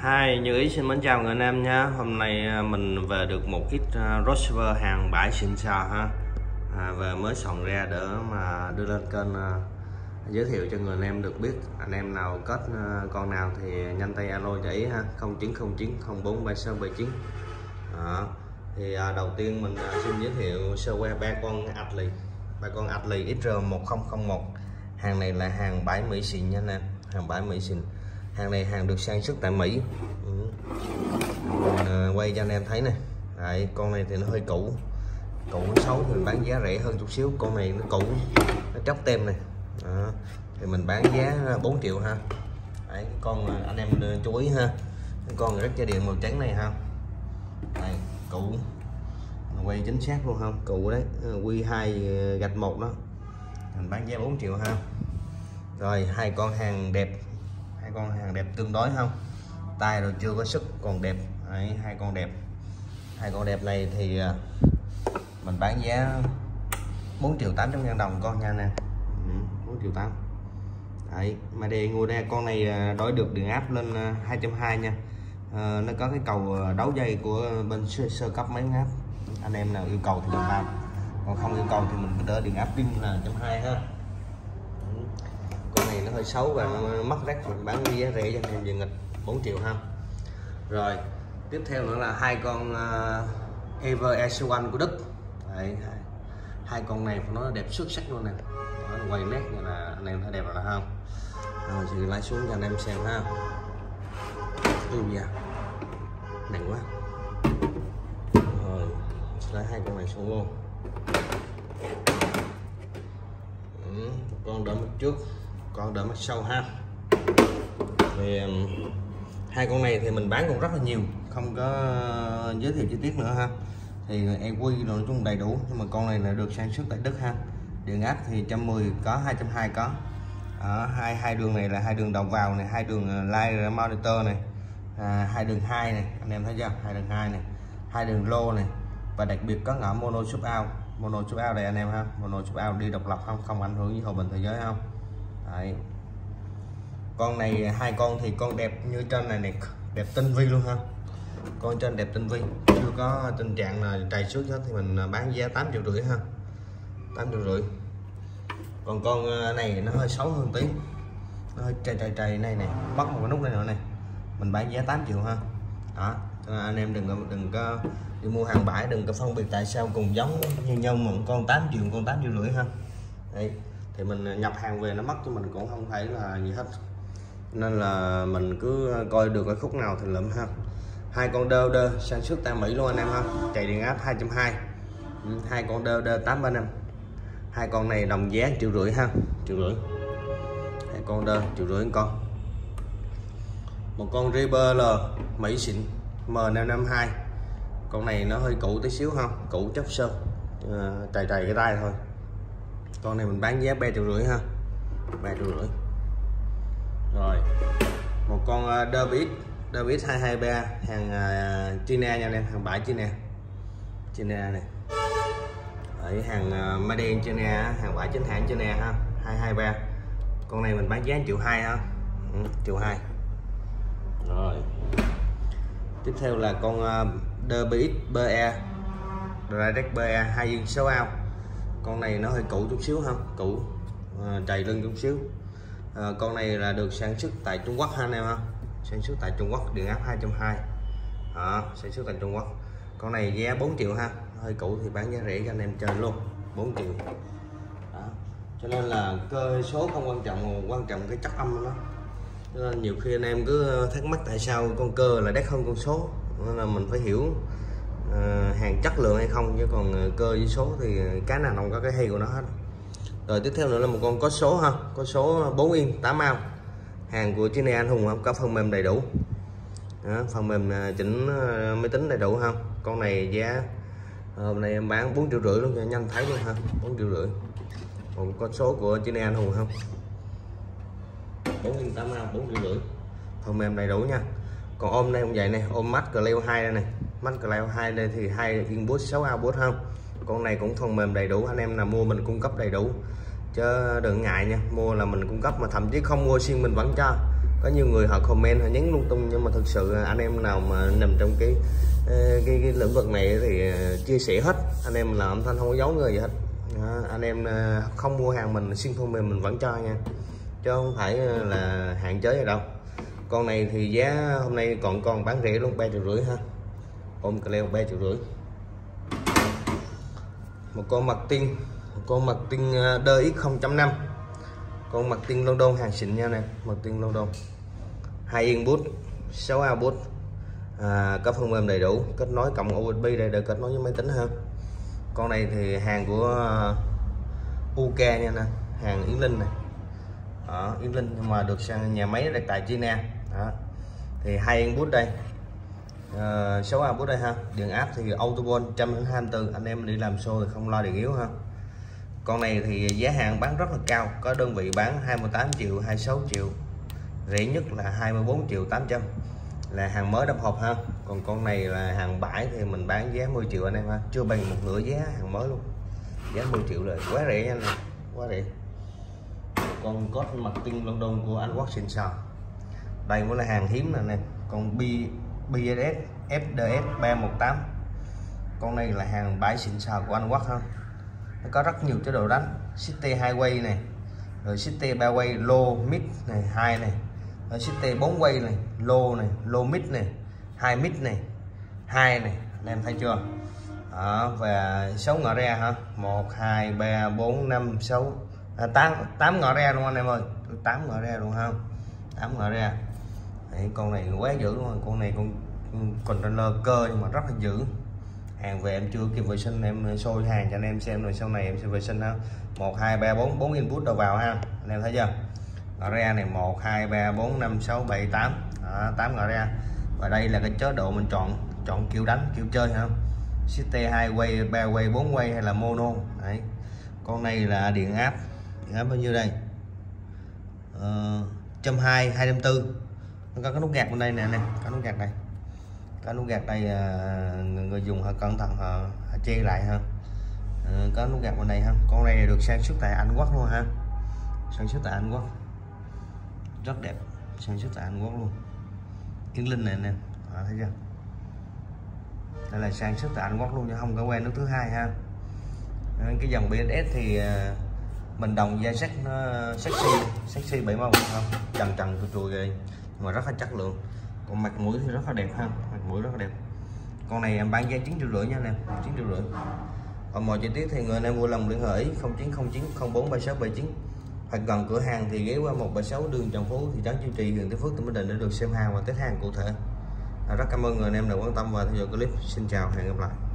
Hi, Như Ý xin mến chào người anh em nhé. Hôm nay mình về được một ít Rosever hàng bãi xịn sò ha. Về mới soạn ra để mà đưa lên kênh giới thiệu cho người anh em được biết. Anh em nào kết con nào thì nhanh tay alo cho Ý ha, 0909 043679. Thì đầu tiên mình xin giới thiệu sơ qua ba con Atli XR1001. Hàng này là hàng bãi Mỹ xịn nha anh em, hàng bãi Mỹ xịn. Hàng này hàng được sản xuất tại Mỹ. Mình quay cho anh em thấy này. Đấy, con này thì nó hơi cũ xấu thì mình bán giá rẻ hơn chút xíu. Con này nó cũ, nó chóc tem này. Thì mình bán giá 4 triệu ha. Đấy, con anh em chú ý ha, con rất dây điện màu trắng này ha. Đây, cũ, mình quay chính xác luôn không, cũ đấy, Q2-1 đó, mình bán giá 4 triệu ha. Rồi hai con hàng đẹp tương đối không, tay rồi chưa có sức còn đẹp. Đấy, hai con đẹp này thì mình bán giá 4.800.000 đồng con nha nè. 4.8 triệu. Đấy, mà để ngồi đây con này đổi được điện áp lên 220 nha. Nó có cái cầu đấu dây của bên sơ cấp máy áp. Anh em nào yêu cầu thì mình làm, còn không yêu cầu thì mình cứ đỡ điện áp pin là 120 ha. Con này nó hơi xấu và nó mất rách, mình bán giá rẻ cho anh em, nghịch 4 triệu ha. Rồi tiếp theo nữa là hai con Ever S1 của Đức. Đấy, hai con này nó đẹp xuất sắc luôn nè. Quay nét như là anh em thấy đẹp rồi đó không. Rồi thì lái xuống cho anh em xem ha. Nặng quá. Rồi lấy hai con này xuống luôn. Con đỡ mặt trước, con đỡ mặt sau ha. Thì hai con này thì mình bán còn rất là nhiều, không có giới thiệu chi tiết nữa ha. Thì EQ nói chung đầy đủ, nhưng mà con này là được sản xuất tại Đức ha. Điện áp thì 110 có, 220 có. Ở hai đường này là hai đường đầu vào này, hai đường light monitor này, hai đường 2 này, anh em thấy chưa, hai đường 2 này, hai đường low này, và đặc biệt có ngõ mono sub out đây anh em ha. Mono sub out đi độc lập không ảnh hưởng với hòa bình thế giới không. Đấy, con này hai con thì con đẹp như trên này đẹp tinh vi luôn ha. Con trên đẹp tinh vi, chưa có tình trạng là trầy xước hết, thì mình bán giá 8,5 triệu ha, 8,5 triệu. Còn con này nó hơi xấu hơn tí, nó hơi trầy này mất một cái nút này nữa này, mình bán giá 8 triệu ha. Đó, anh em đừng có đi mua hàng bãi, đừng có phân biệt tại sao cùng giống như nhau một con 8 triệu, con 8,5 triệu ha. Đây thì mình nhập hàng về nó mất cho mình cũng không phải là gì hết, nên là mình cứ coi được cái khúc nào thì lượm ha. Hai con đơ sản xuất tại Mỹ luôn anh em ha, chạy điện áp 220. Hai con đơ 835. Hai con này đồng giá 1,5 triệu ha, 1,5 triệu. Hai con đơ 1,5 triệu con. Một con Rebel Mỹ xịn M552. Con này nó hơi cũ tí xíu không, cũ chấp sơn, trầy cái tay thôi. Con này mình bán giá 3,5 triệu ha, 3,5 triệu. Rồi một con David 223 hàng China nha anh em, hàng bãi China này. Ở hàng Made in China, hàng bãi chính hãng China ha, 223. Con này mình bán giá 1,2 triệu ha, 1,2 triệu. Rồi tiếp theo là con David BE Direct BE 2 viên 6 ao. Con này nó hơi cũ chút xíu ha, cũ, trầy lưng chút xíu. Con này là được sản xuất tại Trung Quốc ha anh em ha, sản xuất tại Trung Quốc, điện áp 220. Sản xuất tại Trung Quốc. Con này giá 4 triệu ha, hơi cũ thì bán giá rẻ cho anh em chơi luôn, 4 triệu. Đó, cho nên là cơ số không quan trọng cái chất âm của nó. Cho nên nhiều khi anh em cứ thắc mắc tại sao con cơ là đắt hơn con số, nên là mình phải hiểu hàng chất lượng hay không, chứ còn cơ với số thì cái nào không có cái hay của nó hết. Rồi tiếp theo nữa là một con có số ha, có số 4 yên 8 ao, hàng của China Anh Hùng không, có phần mềm đầy đủ. Đó, phần mềm chỉnh máy tính đầy đủ không. Con này giá hôm nay em bán 4,5 triệu luôn cho nhanh thấy luôn ha, 4,5 triệu. Còn có số của China Anh Hùng không, 4 yên 8 ao, 4,5 triệu, phần mềm đầy đủ nha. Còn ôm đây không vậy này, ôm mắt Cleo 2 đây này, mắt Cleo 2 đây thì 2 input 6 output không. Con này cũng phần mềm đầy đủ, anh em nào mua mình cung cấp đầy đủ chứ đừng ngại nha, mua là mình cung cấp, mà thậm chí không mua xuyên mình vẫn cho. Có nhiều người họ comment họ nhấn lung tung, nhưng mà thực sự anh em nào mà nằm trong cái lĩnh vực này thì chia sẻ hết. Anh em làm âm thanh không có giấu người gì hết. Anh em không mua hàng mình xuyên phần mềm mình vẫn cho nha, chứ không phải là hạn chế gì đâu. Con này thì giá hôm nay còn bán rẻ luôn, 3,5 triệu ha. Ôm Cleo 3,5 triệu. Một con mặt tiên DX0.5, con mặt tiên London hàng xịn nha nè, mặt tiên London 2 yên bút 6 output, có phần mềm đầy đủ, kết nối cộng USB đây để kết nối với máy tính ha. Con này thì hàng của UK nha nè, hàng Yến Linh này, Yến Linh nhưng mà được sang nhà máy tại China. Thì 2 yên bút đây, 6 output đây ha. Điện áp thì Autobon 124, anh em đi làm show thì không lo điện yếu ha. Con này thì giá hàng bán rất là cao, có đơn vị bán 28 triệu, 26 triệu, rẻ nhất là 24 triệu 800, là hàng mới đập hộp ha. Còn con này là hàng bãi thì mình bán giá 10 triệu anh em ha, chưa bằng một nửa giá hàng mới luôn, giá 10 triệu rồi, quá rẻ nha anh em, quá rẻ. Con cốt mặt tiên London của Anh Quốc xịn sò, đây mới là hàng hiếm nè anh em. Con BSS FDS 318, con này là hàng bãi xịn sò của Anh Quốc ha. Nó có rất nhiều chế độ đánh, City 2way này, rồi City 3way low mid này, 2 này, rồi City 4way này, low này, low mid này, 2 mid này, 2 này, anh em thấy chưa? Và 6 ngõ ra ha, 1 2 3 4 5 6 8 ngõ ra luôn anh em ơi, 8 ngõ ra luôn ha, 8 ngõ ra. Đấy, con này quá dữ luôn, con này con container cơ nhưng mà rất là dữ. Hàng về em chưa kịp vệ sinh, em sôi hàng cho anh em xem rồi sau này em sẽ vệ sinh ha. 1 2 3 4 input đầu vào ha, anh em thấy chưa? Ngõ ra này 1 2 3 4 5 6 7 8, 8 ngõ ra. Và đây là cái chế độ mình chọn kiểu đánh, kiểu chơi ha. City 2way, 3way, 4way hay là mono. Đấy. Con này là điện áp bao nhiêu đây? 120, 240. Nó có cái nút gạt bên đây nè anh em, có nút gạt này. Có nút gạt đây, người dùng họ cẩn thận họ che lại ha. Có nút gạt bên đây ha. Con này được sản xuất tại Anh Quốc luôn ha, sản xuất tại Anh Quốc, rất đẹp, sản xuất tại Anh Quốc luôn. Yến Linh này nè, thấy chưa? Đây là sản xuất tại Anh Quốc luôn chứ không có quen nước thứ hai ha. Cái dòng BSS thì mình đồng da sắt nó sexy 7 màu không, trần chùi ghê mà rất là chất lượng. Còn mặt mũi thì rất là đẹp ha, mặt mũi rất là đẹp. Con này em bán giá 9,5 triệu nha anh em, 9,5 triệu. Còn mọi chi tiết thì người em vui lòng liên hệ 0909 043679, hoặc gần cửa hàng thì ghé qua 176 đường Trần Phú, thị trấn Chiêu Trì, huyện Tuy Phước, tỉnh Bình Định để được xem hàng và test hàng cụ thể. Rất cảm ơn người anh em đã quan tâm và theo dõi clip. Xin chào, hẹn gặp lại.